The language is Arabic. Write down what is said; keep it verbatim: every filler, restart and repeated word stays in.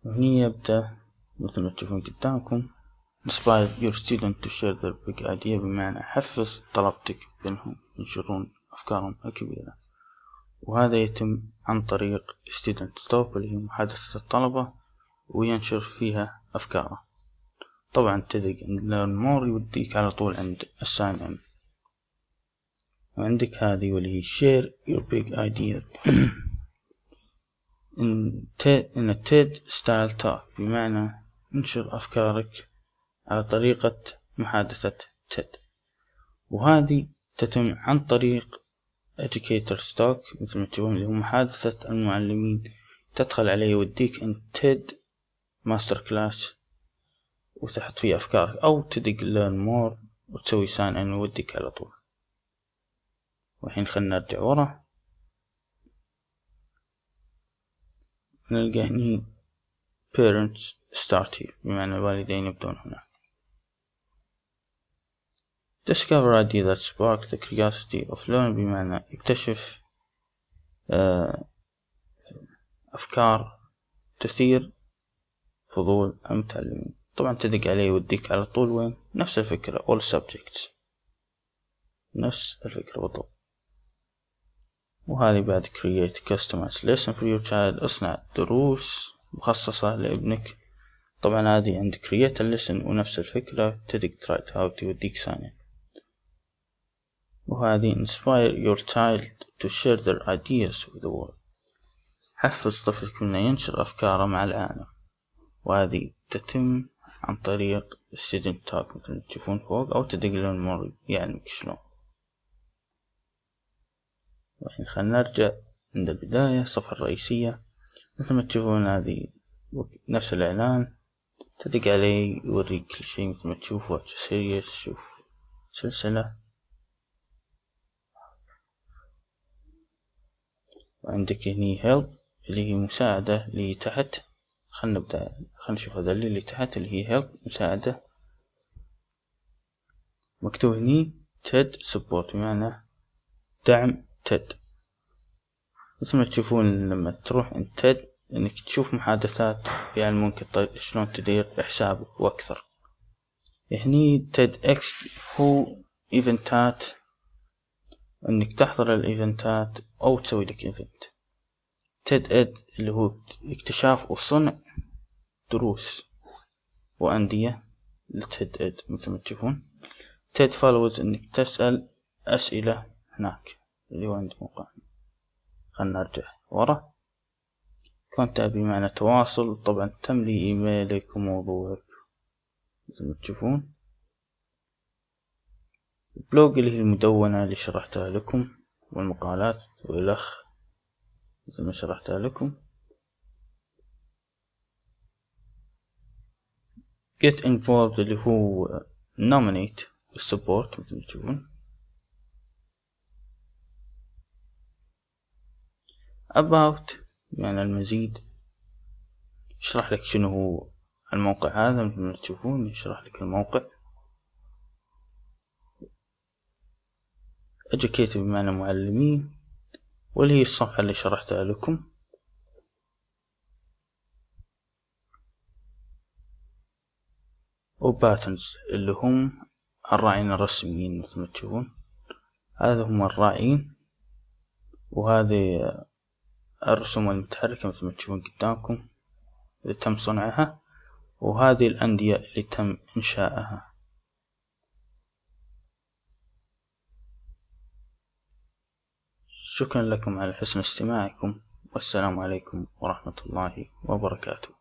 وهني يبدأ مثل ما تشوفون قدامكم inspire your student to share their big idea، بمعنى حفز طلبتك بأنهم ينشرون أفكارهم الكبيرة، وهذا يتم عن طريق student talk اللي هي محادثة الطلبة وينشر فيها أفكاره. طبعا تدق عند learn more يوديك على طول عند sign in، وعندك هذه واللي هي share your big idea in a TED style talk، بمعنى انشر أفكارك على طريقة محادثة TED، وهذه تتم عن طريق educator talk مثل ما تشوفون اللي هو محادثة المعلمين. تدخل عليه يوديك عند TED master class وتحط فيه أفكارك، أو تدق learn more وتسوي sign in ويوديك على طول. والحين خلنا نرجع ورا، نلقى هني parents start here، بمعنى الوالدين يبدون هنا. discover idea that spark the curiosity of learning، بمعنى يكتشف أفكار تثير فضول المتعلمين. طبعا تدق عليه يوديك على طول وين؟ نفس الفكرة all subjects، نفس الفكرة بالضبط. وهذه بعد create customized lesson for your child، اصنع دروس مخصصة لابنك. طبعا هذه عند create a lesson ونفس الفكرة، تدق try how توديك ثانية. وهذه inspire your child to share their ideas with the world، حفز طفلك انه ينشر افكاره مع العالم، وهذه تتم عن طريق student talk مثل ما تشوفون فوق، او تدق لون مر يعلمك شلون. والحين خلنا نرجع عند البداية الصفحة الرئيسية. مثل ما تشوفون هذه نفس الإعلان، تدق عليه يوريك كل شيء مثل ما تشوف watch series، شوف سلسلة. وعندك هني help اللي هي مساعدة اللي تحت. خلنا نبدأ، خلنا نشوف هذا اللي تحت اللي هي help مساعدة. مكتوب هني TED support، بمعنى دعم TED. مثل ما تشوفون لما تروح عند TED انك تشوف محادثات يعلمونك شلون تدير حسابك واكثر. هني TEDx هو ايفنتات، انك تحضر الايفنتات او تسوي لك ايفنت. TED اللي هو اكتشاف وصنع دروس واندية للTED مثل ما تشوفون. TED follows انك تسأل اسئلة هناك اللي هو عند موقع. خلنا نرجع ورا. كنت أبي معنا تواصل، طبعا تملي إيميلك وموضوعك مثل ما تشوفون. البلوج اللي هي المدونة اللي شرحتها لكم، والمقالات والأخ مثل ما شرحتها لكم. get involved اللي هو nominate support مثل ما تشوفون. about يعني المزيد، يشرح لك شنو هو الموقع هذا مثل ما تشوفون، يشرح لك الموقع. educate بمعنى معلمين، واللي هي الصفحة اللي شرحتها لكم. وباترنز اللي هم الراعين الرسميين مثل ما تشوفون، هذا هم الراعين. وهذه الرسوم المتحركة مثل ما تشوفون قدامكم اللي تم صنعها، وهذه الأندية اللي تم إنشائها. شكرا لكم على حسن استماعكم، والسلام عليكم ورحمة الله وبركاته.